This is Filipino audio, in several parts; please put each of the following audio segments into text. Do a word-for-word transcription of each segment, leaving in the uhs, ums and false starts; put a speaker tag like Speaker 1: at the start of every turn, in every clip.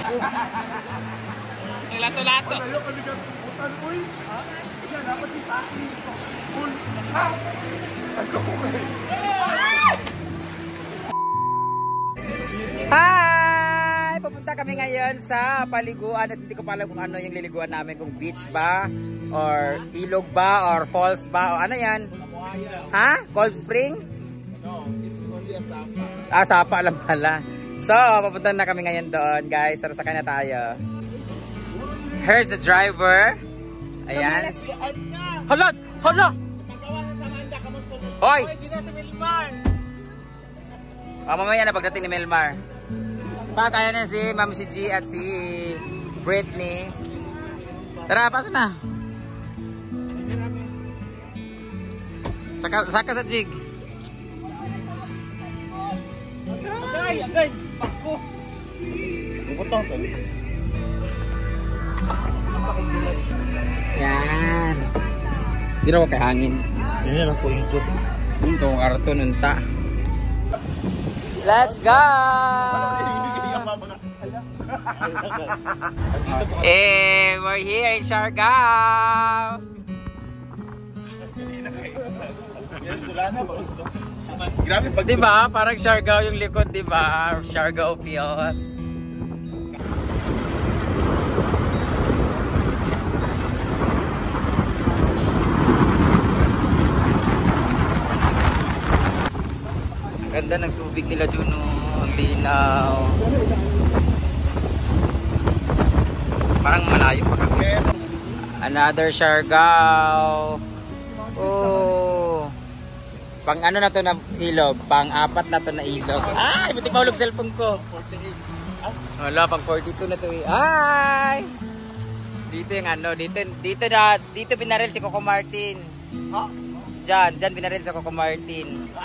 Speaker 1: Lato-lato. Hi! Pupunta kami ngayon sa paliguan at hindi ko pa alam kung ano yung liliguan namin, kung beach ba or ilog ba or falls ba o ano yan? Ha? Cold Spring?
Speaker 2: No, it's only a sapa.
Speaker 1: Ah, sapa lang pala. So, papunta na kami ngayon doon, guys. Tara, sakay na tayo. Here's the driver. Ayan. Hala! Hala! Hoy! Oh, mamaya na pagdating ni Melmar. Pa, kaya na si Ma'am si G at si Britney. Tara, pasok na. Saka, saka sa jig. Agay, agay, pako.
Speaker 2: Bukutong sa
Speaker 1: Yan. Hindi na ako kay hangin.
Speaker 2: Yan lang po yung ikot.
Speaker 1: Ito, arto nunta. Let's go! Eh, we're here in Siargao.
Speaker 2: Grabe pag
Speaker 1: Diba? Parang Siargao yung likod, diba? Siargao feels. Ganda ng tubig nila dun, oh. Ang linaw. Parang malayo pa kami. Another Siargao. Oh. Pang ano na to na ilog? Pang apat na to na ilog. Ay, buti mahulog cellphone ko. Wala, pang forty-two na to eh. Ay! Dito yung ano, dito, dito na, dito binaril si Coco Martin.
Speaker 2: Ha?
Speaker 1: Diyan, diyan binaril si Coco Martin.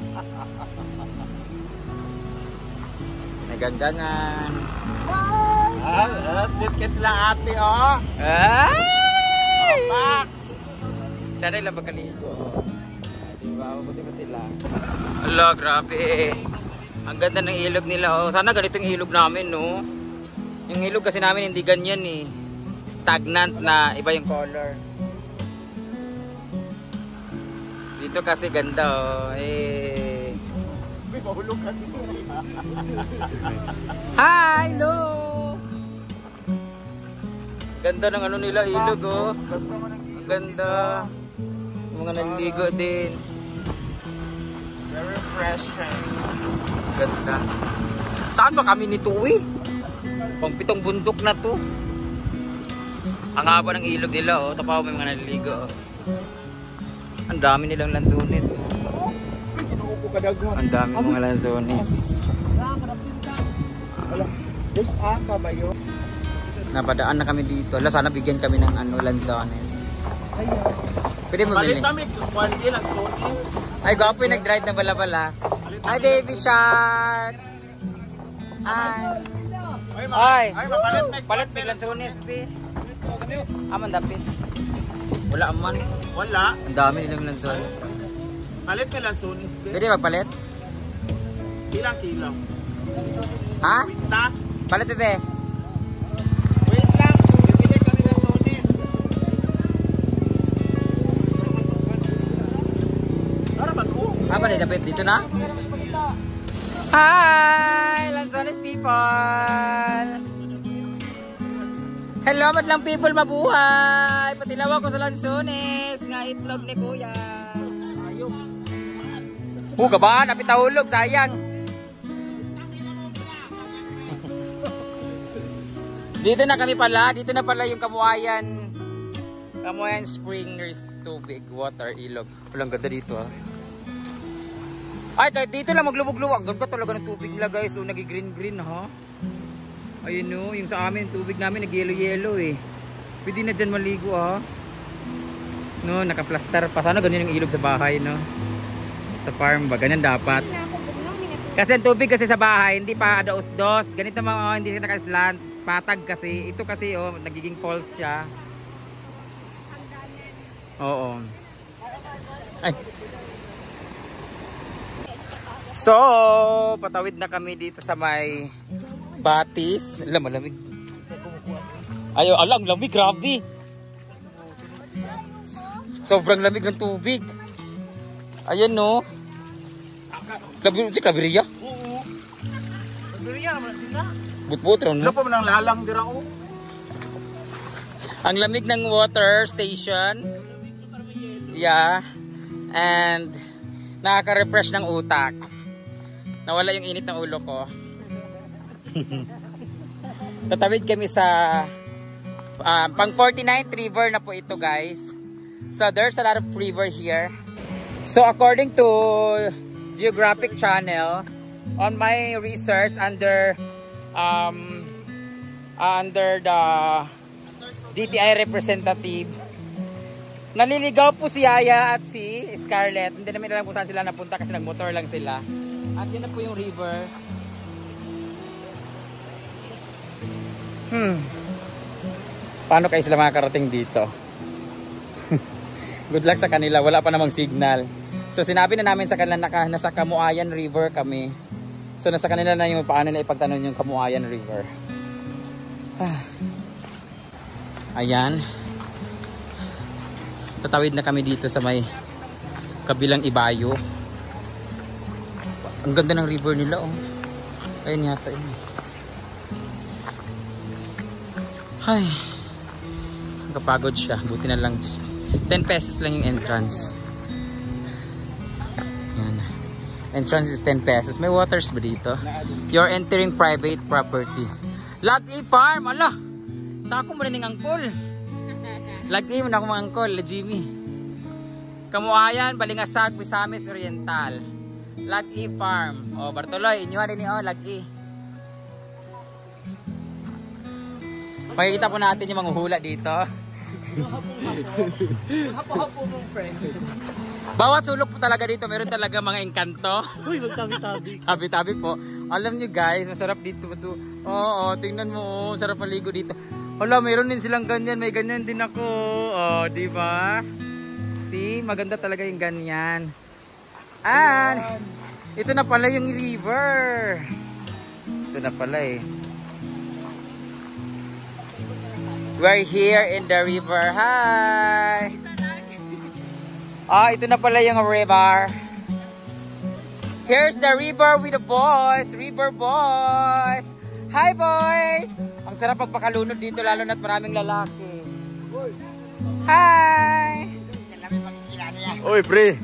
Speaker 1: Nagandangan.
Speaker 2: Ah, ah, sweet kiss lang ate, oh.
Speaker 1: Ay!
Speaker 2: Pak!
Speaker 1: Sana ilang pagkaligo. Diba? Mabuti pa sila. Ala, grabe. Ang ganda ng ilog nila. Oh. Sana ganito yung ilog namin, no? Yung ilog kasi namin hindi ganyan, eh. Stagnant na. Iba yung color. Dito kasi ganda, oh. Eh.
Speaker 2: May mahulog ka dito.
Speaker 1: Hi! Hello! Ganda ng ano nila, ilog, oh. Ang ganda. Mga naliligo din.
Speaker 2: Very fresh.
Speaker 1: Ganda. Saan ba kami nito, eh? Pang pitong bundok na to. Ang haba ng ilog nila, oh. Tapaw may mga naliligo, oh. Ang dami nilang lanzones, oh. Ang dami mga lanzones.
Speaker 2: There's aka ba yun?
Speaker 1: Napadaan na kami dito. Ala, sana bigyan kami ng ano, lanzones. Pwede mo bilhin.
Speaker 2: Palit kami quality lanzones.
Speaker 1: Ay, gwapo yung nag-drive na bala-bala. Hi, baby shark! Ay!
Speaker 2: Ay,
Speaker 1: Ay!
Speaker 2: ay, mapalit may
Speaker 1: Palit may lanzones, pi. Aman dapit. Wala aman.
Speaker 2: Wala.
Speaker 1: Ang dami nilang lanzones. Ah.
Speaker 2: Palit may lanzones.
Speaker 1: Pwede magpalit?
Speaker 2: Ilang kilo?
Speaker 1: Ha?
Speaker 2: Quinta?
Speaker 1: Palit ito eh.
Speaker 2: Wait lang. Bibili kami lanzones. Para ba ito?
Speaker 1: Ah, ba dapit? Dito na? Hi! Lanzones people! Hello, madlang people, mabuhay! Patilaw ako sa lanzones. Nga itlog ni kuya. Huga ba? Napitahulog, sayang. Dito na kami pala. Dito na pala yung Kamuayan. Kamuayan Springers tubig, water, ilog. Walang ganda dito, ah. Ay, kahit dito lang maglubog-lubog. Ang ganda talaga ng tubig nila, guys. So, nag-green-green, ha? Ayun, no. Yung sa amin, tubig namin nag-yellow-yellow, eh. Pwede na dyan maligo, ha? No, naka-plaster pa. Sana ganyan yung ilog sa bahay, no? Sa farm ba? Ganyan dapat. Kasi ang tubig kasi sa bahay, hindi pa daos-dos. Ganito mga, oh, hindi siya naka-slant. Patag kasi. Ito kasi, oh, nagiging falls siya. Oo. Ay. So, patawid na kami dito sa may Batis. Alam, malamig. Ayo, ala, ang lamig, grabe. Sobrang lamig ng tubig. Ayan, no. Kabir, si Kabiriya?
Speaker 2: Oo. Kabiriya naman na.
Speaker 1: But-but, no?
Speaker 2: Ano pa man ang lalang dira ko?
Speaker 1: Ang lamig ng water station. Yeah. And nakaka-refresh ng utak. Nawala yung init ng ulo ko. Tatawid kami sa uh, pang forty-ninth river na po ito, guys. So there's a lot of river here. So according to Geographic Channel, on my research under um, under the D T I representative, naliligaw po si Yaya at si Scarlett. Hindi namin alam kung saan sila napunta kasi nagmotor lang sila. At yun na po yung river. Hmm. Paano kayo sila makakarating dito? Good luck sa kanila. Wala pa namang signal. So sinabi na namin sa kanila na nasa Kamuayan River kami. So nasa kanila na yung paano na ipagtanong yung Kamuayan River. Ah. Ayan. Tatawid na kami dito sa may kabilang ibayo. Ang ganda ng river nila, oh. Ayun yata yun. Ay. Nakapagod siya. Buti na lang. Just ten pesos lang yung entrance. Yan. Entrance is ten pesos. May waters ba dito? You're entering private property. Lag-i farm! Ala! Saan ako marining angkol? Lag-i mo na ako mga angkol. La Jimmy. Kamuayan, Balingasag, Misamis Oriental. Lag-i farm. O, Bartoloy. Inyuha rin niyo. Lag-i. Makikita po natin yung mga hula dito.
Speaker 2: Hapo-hapo mong friend.
Speaker 1: Bawat sulok po talaga dito, meron talaga mga engkanto.
Speaker 2: Uy, magtabi-tabi.
Speaker 1: Tabi-tabi po. Alam nyo guys, masarap dito. Oo, oh, oh, tingnan mo, oh, sarap maligo dito. Hala, meron din silang ganyan, may ganyan din ako. Oh, di ba? See, maganda talaga yung ganyan. And ito na pala yung river. Ito na pala eh. We're here in the river. Hi! Ah, ito na pala yung river. Here's the river with the boys. River boys. Hi, boys! Ang sarap pagpakalunod dito, lalo na't maraming lalaki. Hi! Oy, pre!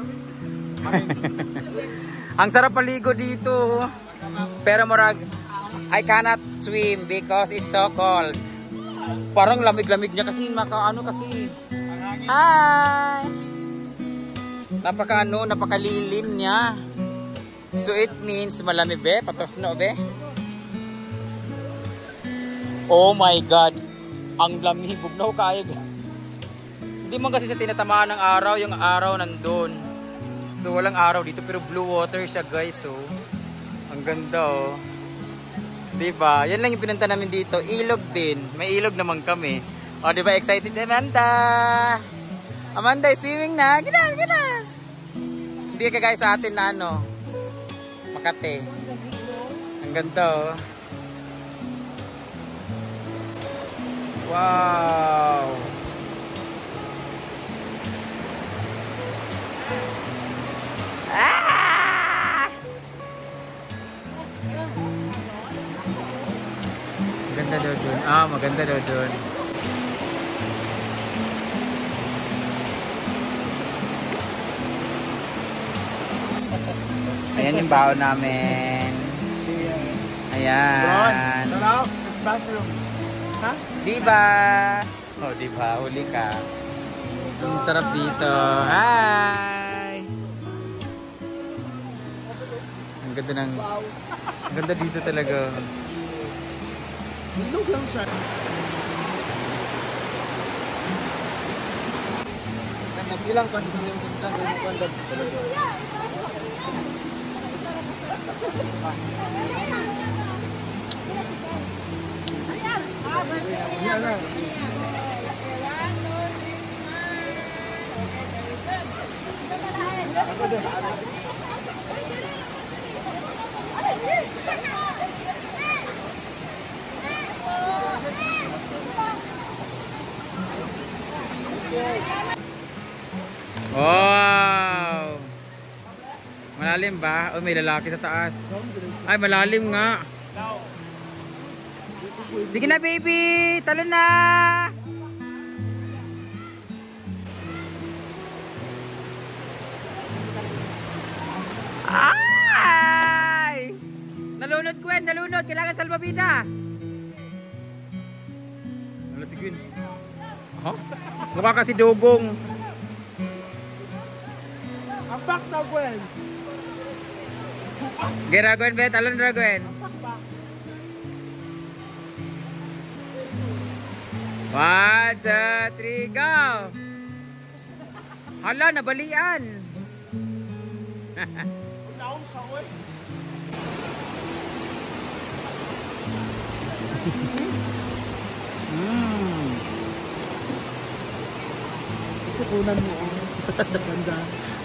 Speaker 1: Ang sarap maligo dito. Pero marag, I cannot swim because it's so cold. Parang lamig-lamig niya kasi maka ano kasi. Hi. Napaka ano, napakalilin niya. So it means malamig be, patos no be. Oh my god. Ang lamig, bugnaw kaayag. Hindi man kasi siya tinatamaan ng araw, yung araw nandun. So walang araw dito pero blue water siya, guys. So ang ganda oh. Diba? Yan lang yung pinunta namin dito. Ilog din. May ilog naman kami. O, diba? Excited, Amanda? Amanda, swimming na. Gina, gina. Hindi ka guys sa atin na ano. Makate. Ang ganda, oh. Wow. Ah! Maganda daw dun. Ah, maganda daw dun. Ayan yung baon namin. Ayan.
Speaker 2: Bathroom. Ha?
Speaker 1: Diba? Oh, diba? Huli ka. Ang sarap dito. Hi! Ang ganda ng... Ang ganda dito talaga.
Speaker 2: Ilog lang siya. Nabilang pa dito yung ganda ng ganda talaga. Yan na. Ako din.
Speaker 1: Wow! Malalim ba? O may lalaki sa taas. Ay, malalim nga. Sige na, baby! Talon na! Ay! Nalunod, Gwen! Nalunod! Kailangan salbabida! Ano si Gwen? Huh? Mukha kasi dugong.
Speaker 2: Ang back na, Gwen.
Speaker 1: Gira, Gwen, be. Talon na, Gwen. One, two, three, go! Hala, nabalian. Mm.
Speaker 2: Ito kunan mo. Ganda.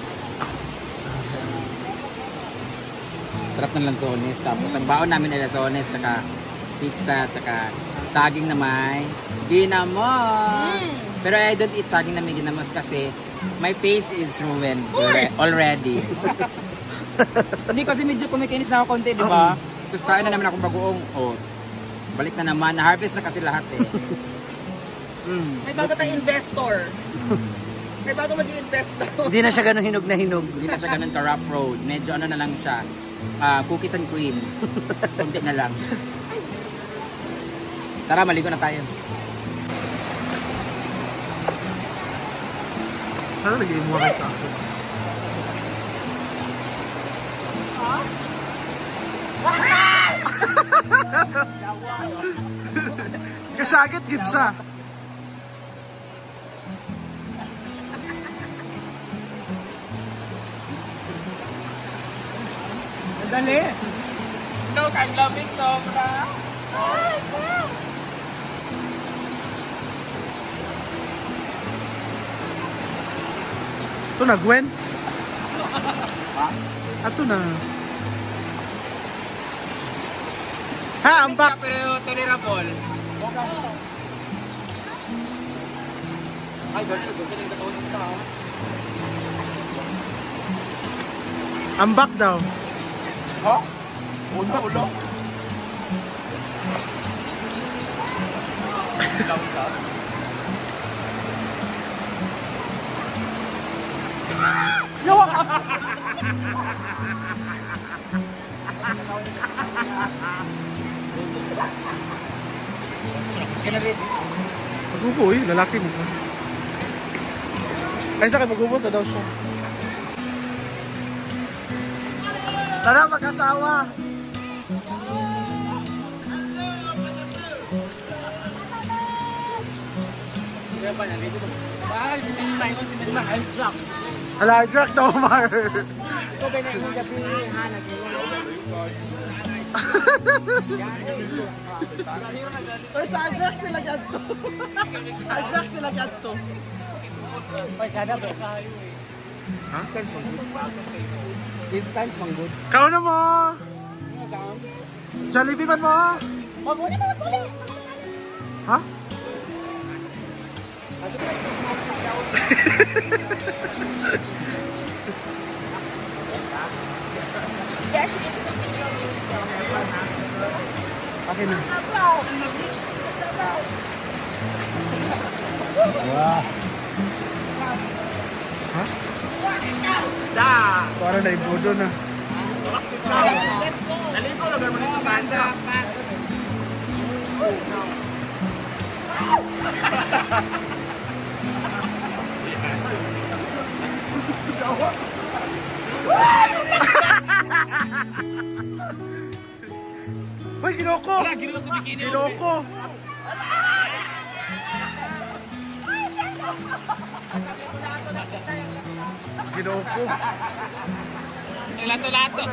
Speaker 1: Sarap ng lansones. Tapos ang baon namin ay lansones, tsaka pizza, tsaka saging na may ginamos. Pero I don't eat saging na may ginamos kasi my face is ruined already. Hindi kasi medyo kumikinis na ako konti, di ba? Tapos kain na naman akong bagoong. Oh, balik na naman. Na-harvest na kasi lahat eh. Mm.
Speaker 3: May bago tayong investor. May bago mag-i-invest na.
Speaker 2: Hindi na siya ganun hinog na hinog.
Speaker 1: Hindi na siya ganun ka rough road. Medyo ano na lang siya. Uh, cookies and cream. Kunti na lang. Tara, maligo na tayo.
Speaker 2: Sana nag-i-mo ka sa akin. Kasagit gid siya. Dali.
Speaker 1: No, I'm loving sobra.
Speaker 2: Ito na, Gwen. Ato na. Ha, ang back.
Speaker 1: Pero tolerable. Ay, ganun. Gusto nang gagawin ito.
Speaker 2: Ang back daw.
Speaker 1: Ha?
Speaker 2: Ulo, ulo.
Speaker 1: Yawa ka! Kinabit.
Speaker 2: Magubo eh, lalaki mo ka. Ay, sa akin magubo sa daw siya. Tara, mag-asawa! Hala, drag to, Omar!
Speaker 3: Ito ba na yung gabi hanag
Speaker 2: Or sa agrak sila ganto. Agrak sila ganto. Ha?
Speaker 3: Distance mang good.
Speaker 2: Kau na mo! Jollibee man mo!
Speaker 3: Wag mo na mga tuli!
Speaker 2: Ha? Akin na. Wow. Ha?
Speaker 3: Da!
Speaker 2: Para na ibodo na.
Speaker 3: Nalito lang naman ito banda.
Speaker 2: Hoy, ginoko! Ginoko! Ginoko!
Speaker 1: Lato-lato.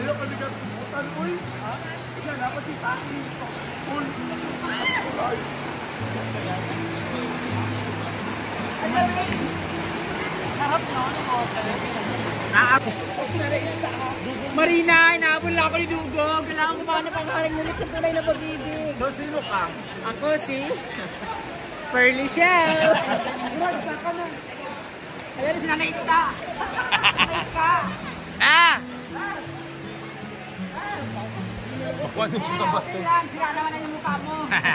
Speaker 1: Marina, inaabol lang ako ni Dugog. Kailangan ko pa na pangalan ngunit sa tunay na pag-ibig.
Speaker 2: So, sino ka?
Speaker 1: Ako si Pearly Shell.
Speaker 4: Ayan si Nanay Ista. Nanay Ista.
Speaker 1: Ah!
Speaker 2: Pakuan nito sa bato.
Speaker 4: Yan, sira naman na yung mukha mo.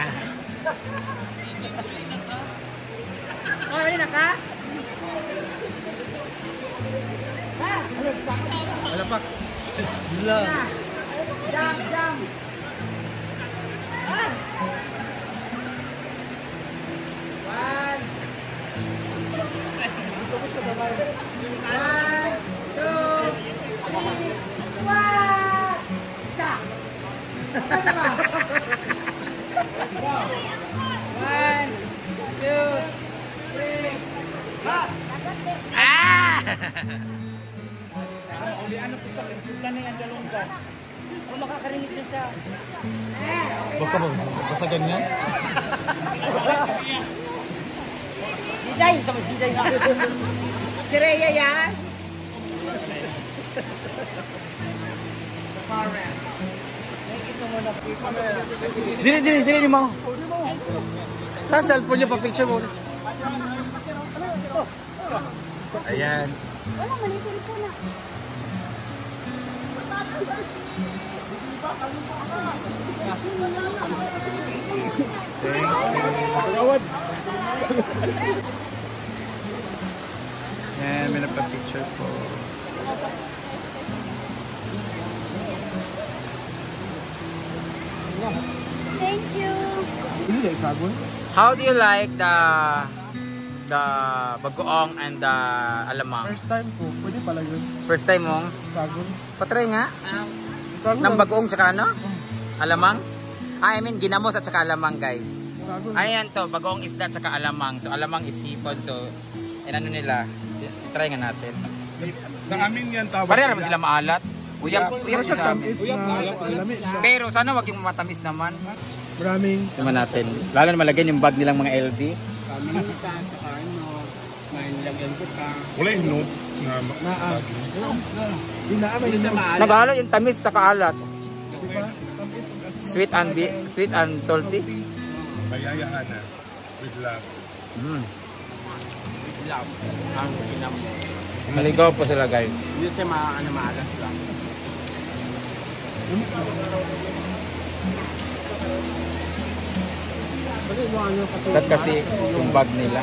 Speaker 4: Oh, yun na ka?
Speaker 2: Alapak. Gila.
Speaker 4: Jump, jump. One. One, two, three, one. Isa. One, two, three.
Speaker 1: Ah!
Speaker 2: Uli ano po sa ka na yung dalong ka. Kung makakarinig na siya.
Speaker 4: Eh, okay
Speaker 2: Baka
Speaker 4: na.
Speaker 2: ba? Basta ganyan?
Speaker 4: Dijay, sama Dijay nga. Si Rhea yan.
Speaker 2: Dili, dili, dili ni mo. Sa cellphone niyo pa picture mo. Ayan.
Speaker 4: Wala, mali cellphone na.
Speaker 2: Ayan, may nagpa-picture po.
Speaker 4: Thank you.
Speaker 2: Hindi, sabon.
Speaker 1: How do you like the the bagoong and the alamang?
Speaker 2: First time po, pwede pala yun.
Speaker 1: First time mong
Speaker 2: Sabon.
Speaker 1: patry nga
Speaker 2: Sabon.
Speaker 1: ng bagoong tsaka ano? Alamang? Ah, I mean ginamos at tsaka alamang, guys.
Speaker 2: Sabon.
Speaker 1: Ayan to, bagoong isda at tsaka alamang. So alamang is hipon. So and ano nila? Try nga natin.
Speaker 5: Sa amin yan tawag.
Speaker 1: Pareha naman sila maalat. Uyab, uyab siya sa amin.
Speaker 2: Tamis na lamig siya.
Speaker 1: Pero sana wag yung matamis naman.
Speaker 2: Maraming.
Speaker 1: Tingnan natin. Lalo na malagyan yung bag nilang mga L V.
Speaker 5: Wala yung note na
Speaker 2: Naa. Hindi na, may isa.
Speaker 1: Nag-aalala yung tamis sa kaalat.
Speaker 2: Diba? Tamis ang asin.
Speaker 1: Sweet and bi- sweet and salty.
Speaker 5: kayayaan na. With love.
Speaker 1: Mm. Naligaw po sila, guys.
Speaker 3: Hindi siya ano, maalas lang.
Speaker 1: That kasi yung bag nila.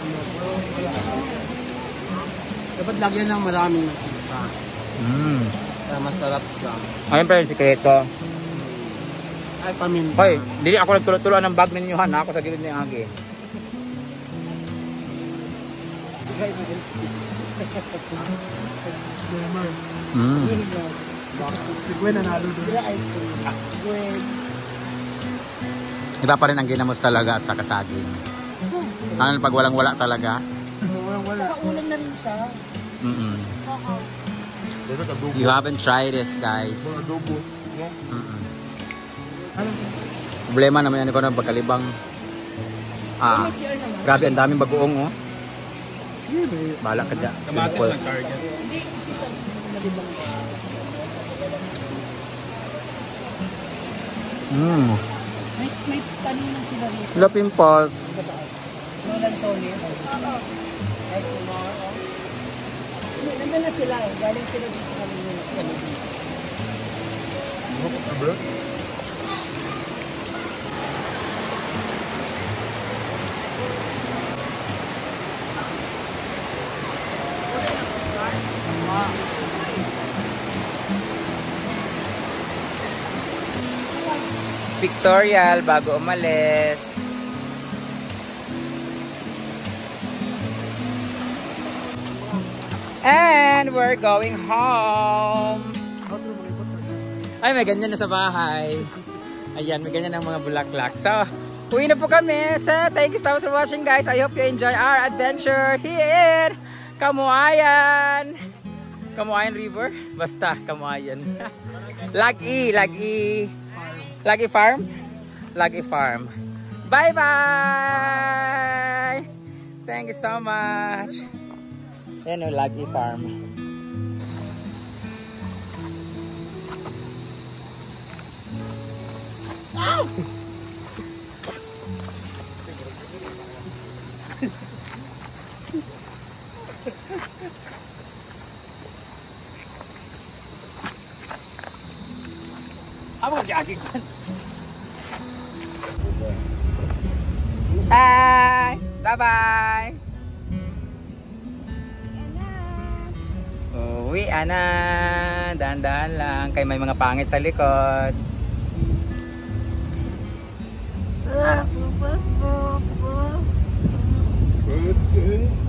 Speaker 3: Dapat lagyan ng maraming
Speaker 1: Mm.
Speaker 3: para masarap siya.
Speaker 1: Ayun pa yung sikreto.
Speaker 3: Ay, paminta.
Speaker 1: Hoy, dili ako nagtulo-tuloan ng bag ninyo, han. Ako sa gilid ng agi. Mm.
Speaker 2: Si Gwen nanalo doon.
Speaker 1: Iba pa rin ang ginamos talaga at saka saging. Ano pag walang-wala talaga?
Speaker 2: Walang wala.
Speaker 4: Ulam na rin siya.
Speaker 1: Mm-mm.
Speaker 5: Pero kadugo.
Speaker 1: You haven't tried this, guys.
Speaker 5: Kadugo. No?
Speaker 1: Mm-mm. Problema naman yan ko ng pagkalibang. Ah, grabe ang daming bagoong, oh. Bala ka dyan.
Speaker 5: Kamatis ng target.
Speaker 4: Hindi, si Sam. Nalibang.
Speaker 1: Mm.
Speaker 4: May, may taningan sila dito.
Speaker 1: Wala pimples.
Speaker 4: Nolan Solis. Oo. Ay, tomorrow. Nandun na sila eh. Galing sila dito kami nila.
Speaker 5: Bro?
Speaker 1: Pictorial bago umalis. And we're going home. Ay, may ganyan na sa bahay. Ayan, may ganyan ng mga bulaklak. So, uwi na po kami. So, thank you so much for watching, guys. I hope you enjoy our adventure here. Kamuayan. Kamuayan River? Basta, Kamuayan. Lag-i, Lag-i. Lag-i Farm? Lag-i Farm. Bye-bye! Thank you so much. Yan o, Lag-i Farm. Ow!
Speaker 2: Amo kag-agi ka.
Speaker 1: Bye! Bye-bye! Uwi, ana. Dahan-dahan lang. Kay may mga pangit sa likod.
Speaker 5: Good, good.